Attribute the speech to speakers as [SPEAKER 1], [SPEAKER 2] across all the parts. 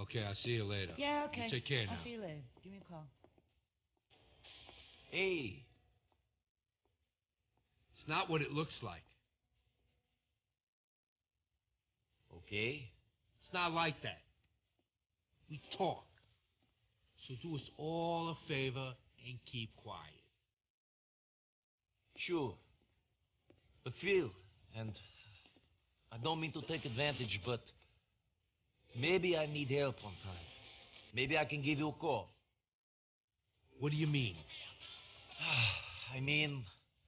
[SPEAKER 1] Okay, I'll see you later.
[SPEAKER 2] Yeah, okay.
[SPEAKER 1] You take care now.
[SPEAKER 2] I'll see you later. Give me a call.
[SPEAKER 3] Hey.
[SPEAKER 1] It's not what it looks like.
[SPEAKER 3] Okay.
[SPEAKER 1] It's not like that. We talk. So do us all a favor and keep quiet.
[SPEAKER 3] Sure. But Phil, and I don't mean to take advantage, but maybe I need help one time. Maybe I can give you a call.
[SPEAKER 1] What do you mean?
[SPEAKER 3] I mean,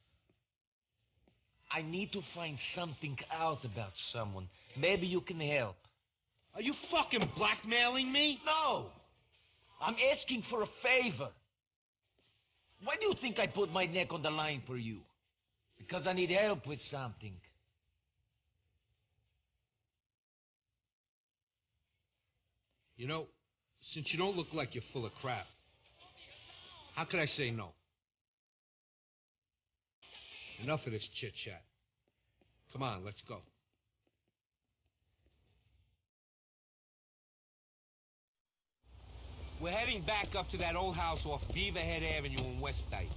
[SPEAKER 3] I need to find something out about someone. Maybe you can help.
[SPEAKER 1] Are you fucking blackmailing me?
[SPEAKER 3] No! I'm asking for a favor. Why do you think I put my neck on the line for you? Because I need help with something.
[SPEAKER 1] You know, since you don't look like you're full of crap, how could I say no? Enough of this chit-chat. Come on, let's go.
[SPEAKER 4] We're heading back up to that old house off Beaverhead Avenue in West Dyke.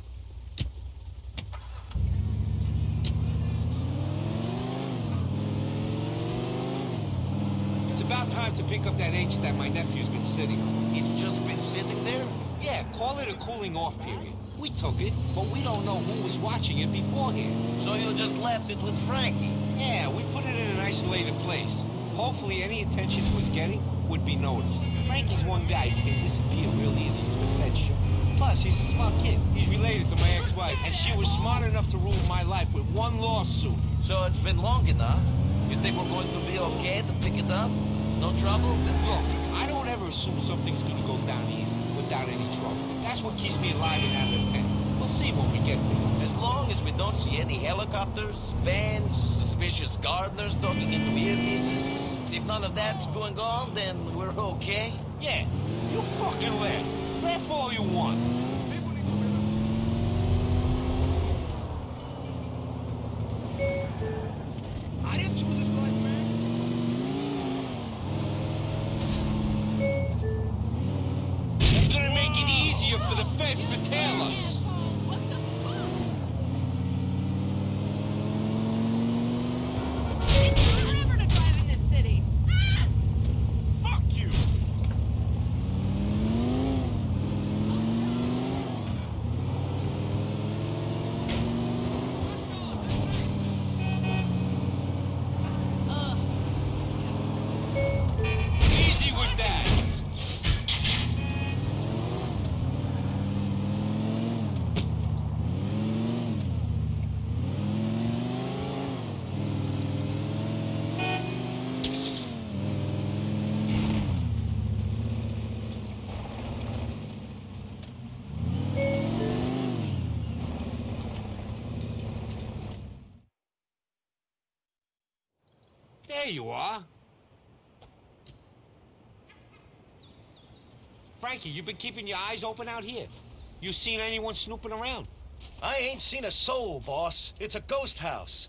[SPEAKER 4] It's about time to pick up that H that my nephew's been sitting on.
[SPEAKER 3] It's just been sitting there?
[SPEAKER 4] Yeah, call it a cooling off period. We took it, but we don't know who was watching it beforehand.
[SPEAKER 3] So you just left it with Frankie?
[SPEAKER 4] Yeah, we put it in an isolated place. Hopefully any attention he was getting would be noticed. Frankie's one guy who can disappear real easy if the feds show. Plus, he's a smart kid. He's related to my ex-wife, and she was smart enough to ruin my life with one lawsuit.
[SPEAKER 3] So it's been long enough. You think we're going to be okay to pick it up? No trouble?
[SPEAKER 4] Look, I don't ever assume something's gonna go down easy without any trouble. That's what keeps me alive and out of the pen. We'll see when we get there.
[SPEAKER 3] As long as we don't see any helicopters, vans, suspicious gardeners talking into earpieces. If none of that's going on, then we're okay.
[SPEAKER 4] Yeah, you fucking laugh. Laugh all you want.
[SPEAKER 5] I didn't choose this life, man.
[SPEAKER 4] It's gonna make it easier for the feds to tail us.
[SPEAKER 6] Forever to drive in this city.
[SPEAKER 4] Fuck you! Easy with that. There you are. Frankie, you been keeping your eyes open out here? You seen anyone snooping around?
[SPEAKER 5] I ain't seen a soul, boss. It's a ghost house.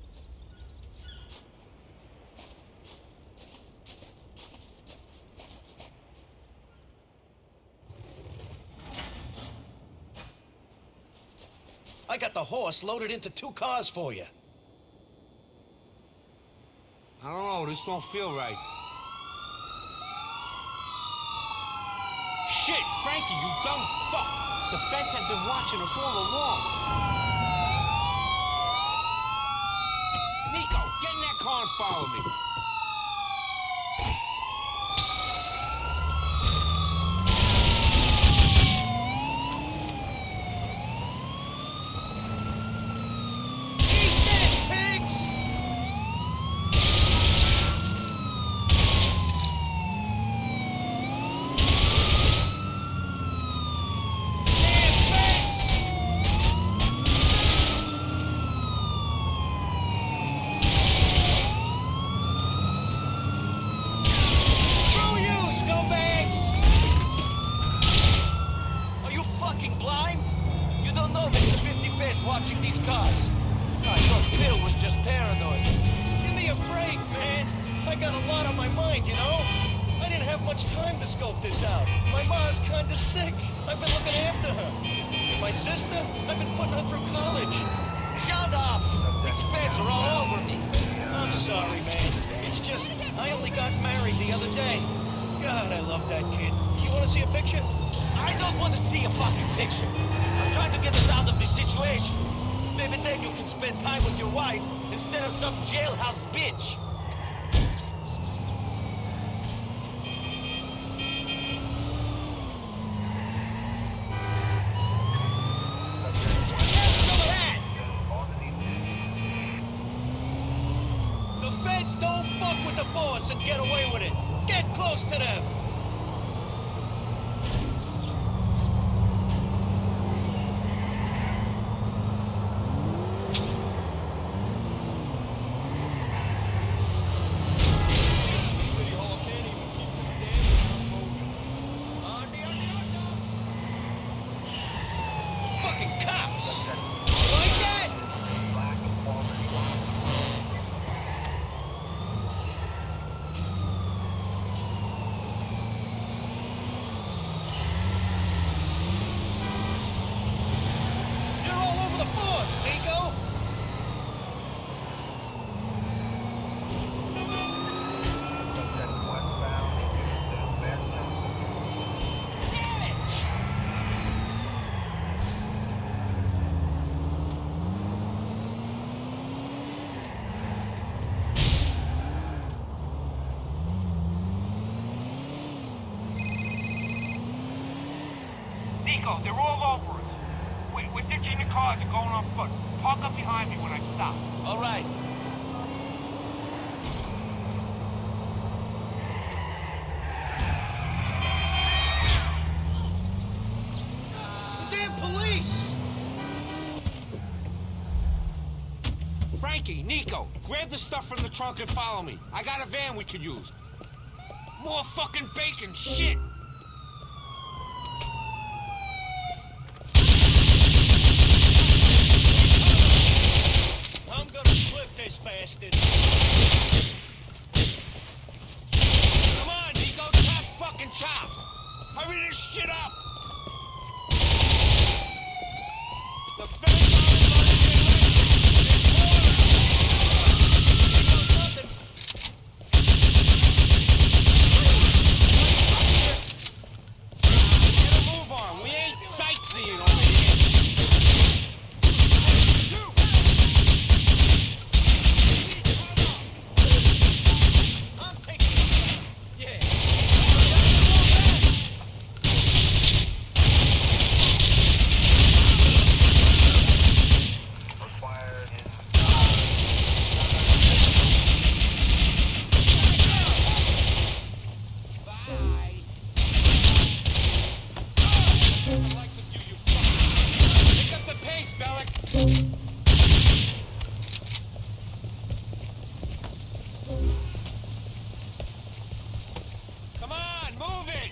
[SPEAKER 5] I got the horse loaded into 2 cars for you.
[SPEAKER 4] I don't know, this don't feel right. Shit, Frankie, you dumb fuck! The feds have been watching us all along. Nico, get in that car and follow me.
[SPEAKER 5] Eat this, pigs! Screw you, scumbags! Are you fucking blind? You don't know there's the 50 feds watching these cars. I thought Bill was just paranoid. Give me a break, man. I got a lot on my mind, you know? I didn't have
[SPEAKER 2] much time to scope this out. My ma's kinda sick. I've been looking after her. My sister, I've been putting her through college.
[SPEAKER 5] Shut up! These feds are all over me.
[SPEAKER 2] I'm sorry, man. It's just, I only got married the other day. God, I love that kid. You wanna see a picture?
[SPEAKER 5] I don't want to see a fucking picture. I'm trying to get us out of this situation. Maybe then you can spend time with your wife instead of some jailhouse bitch.
[SPEAKER 2] The feds don't fuck with the boss and get away with it. Get close to them. Fucking cops. Like that? You're all over the force, Nico!
[SPEAKER 7] Nico, they're all over us. We're ditching the cars and going on foot. Park up behind me when I stop.
[SPEAKER 5] All right.
[SPEAKER 2] The damn police!
[SPEAKER 4] Frankie, Nico, grab the stuff from the trunk and follow me. I got a van we could use. More fucking bacon, shit!
[SPEAKER 2] I'm gonna flip this bastard.
[SPEAKER 4] Come on, Nico, chop fucking chop! Hurry this shit up! The feds are running their Get a move on, we ain't sightseeing over here.
[SPEAKER 2] I'm taking it. Yeah.
[SPEAKER 4] Bye. The likes of you, you fucking... Pick up the pace, Bellic! Come on, move it!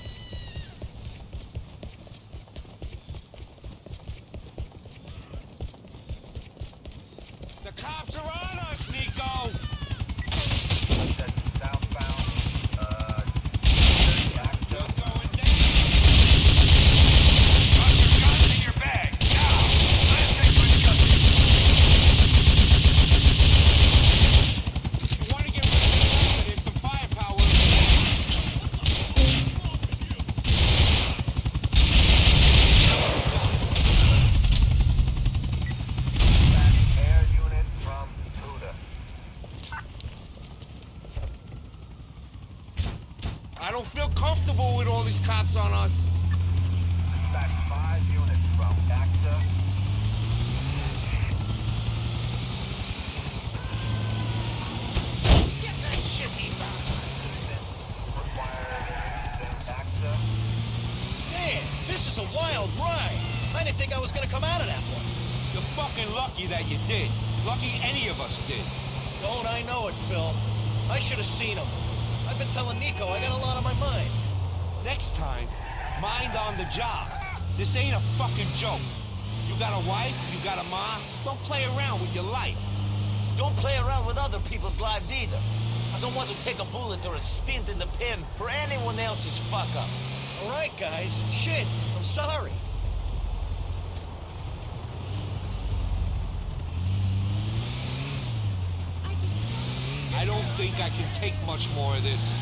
[SPEAKER 4] The cops are on us, Nico! You're going down!
[SPEAKER 7] Drop your guns in your bag. Now, let's take my custody.
[SPEAKER 4] If you want to get rid of the driver, there's some firepower.
[SPEAKER 8] Air unit from Buda.
[SPEAKER 4] I don't feel comfortable with all these cops on us.
[SPEAKER 8] Dispatch 5 units from Acta.
[SPEAKER 5] Get that shit back.
[SPEAKER 8] Required in Acta.
[SPEAKER 2] Man, this is a wild ride. I didn't think I was gonna come out of that one.
[SPEAKER 4] You're fucking lucky that you did. Lucky any of us did.
[SPEAKER 2] Don't I know it, Phil? I should have seen him. I've been telling Nico I got a lot on my mind.
[SPEAKER 4] Next time, mind on the job. This ain't a fucking joke. You got a wife, you got a ma. Don't play around with your life.
[SPEAKER 5] Don't play around with other people's anyone's lives either. I don't want to take a bullet or a stint in the pen for anyone else's fuck-up.
[SPEAKER 2] All right, guys. Shit, I'm sorry.
[SPEAKER 4] I don't think I can take much more of this.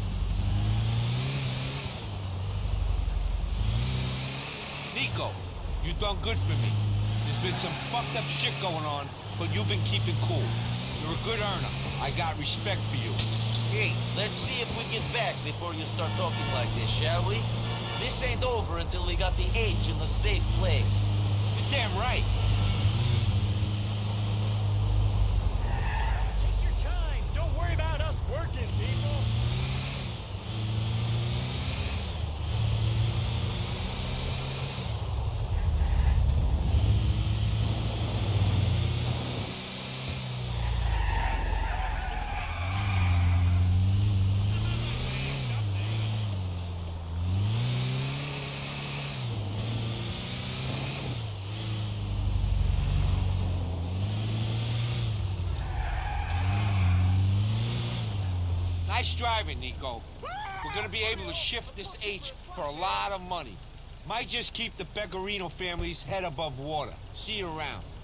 [SPEAKER 4] Nico, you done good for me. There's been some fucked up shit going on, but you've been keeping cool. You're a good earner. I got respect for you.
[SPEAKER 5] Hey, let's see if we get back before you start talking like this, shall we? This ain't over until we got the H in a safe place.
[SPEAKER 4] You're damn right.
[SPEAKER 7] Take your time. Don't worry about us working, people.
[SPEAKER 4] Nice driving, Nico. We're gonna be able to shift this H for a lot of money. Might just keep the Pecorino family's head above water. See you around.